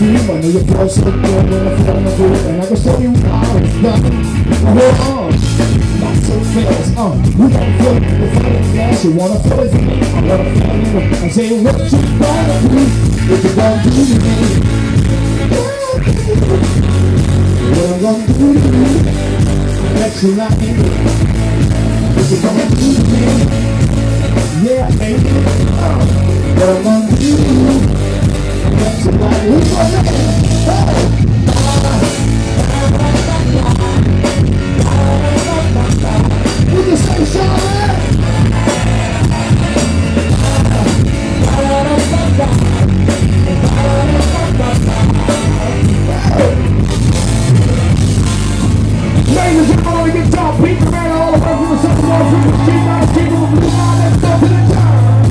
groove. I know you feel so good when I feel in the groove, and I can show you how it's done. Hold on, not so fast. You gotta feel it, the fire flash. You wanna feel it from me, I wanna feel it. I'm saying what you gonna do, what you gonna do to me. What I'm gonna do to you, let you like me. What you gonna do to me, yeah baby. What I'm gonna do to you, let you like me. Who's gonna make it? You can say Shorty. Ladies and gentlemen, on the guitar, Pete Around all the way from the southern wall, from the street, down the street, from the blue line, let's go to the top.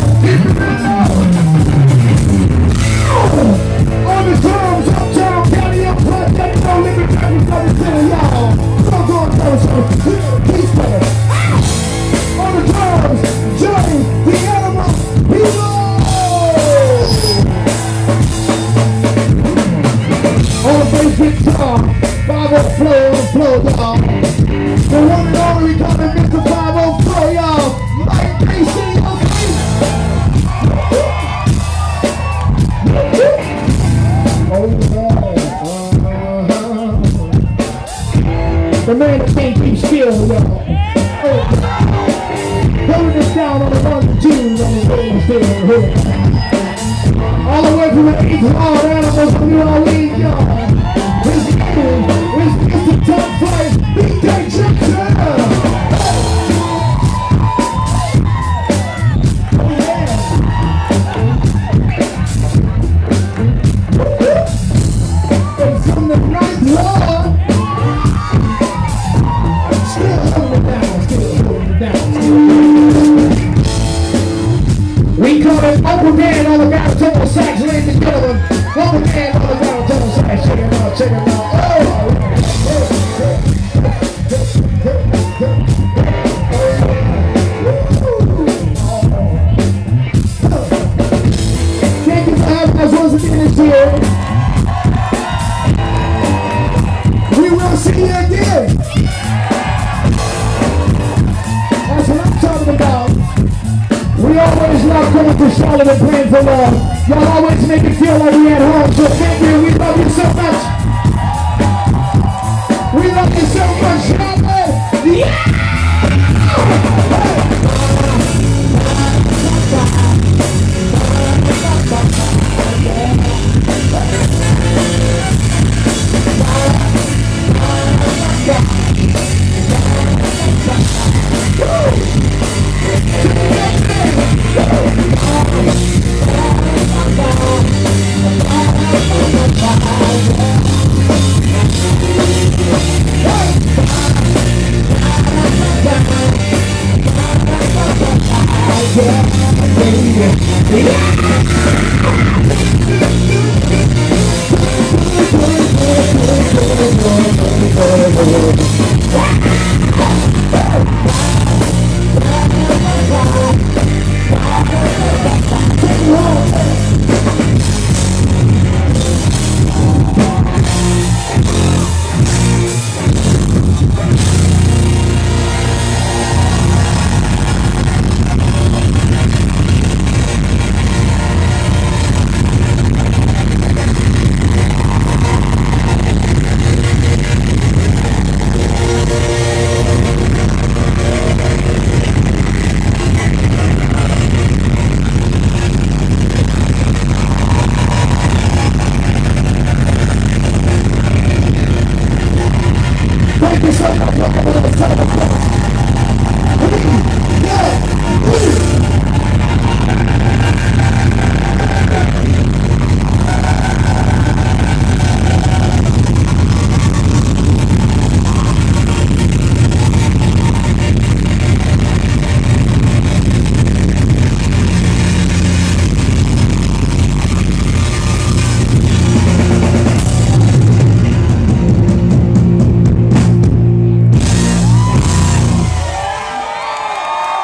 On the drums, uptown, county, up front, they know, living back in the city, y'all. Go on, peace, brother. On the drums, Johnny, the animal, people. On the bass guitar, 5-0 flow, y'all. The one and only coming, Mr. 5-0 flow, y'all. Mike Casey, okay. The man that can't keep still, y'all. Holding us down on the 1 and 2 on the way still. All the way from the 8th hard animals from New Orleans, y'all. It's the top flight, DJ Trixter. Oh yeah. And from the 9th floor, still holding it down. We call it open man on the baritone sax, ladies and gentlemen. Open man on the baritone sax. Check it out, check it out. Thank you for having us once again this year. We will see you again. That's what I'm talking about. We always love coming to Charlotte and praying for love. Y'all always make it feel like we at home, so thank you. We love you so much. We love you so much, Charlotte. Yeah!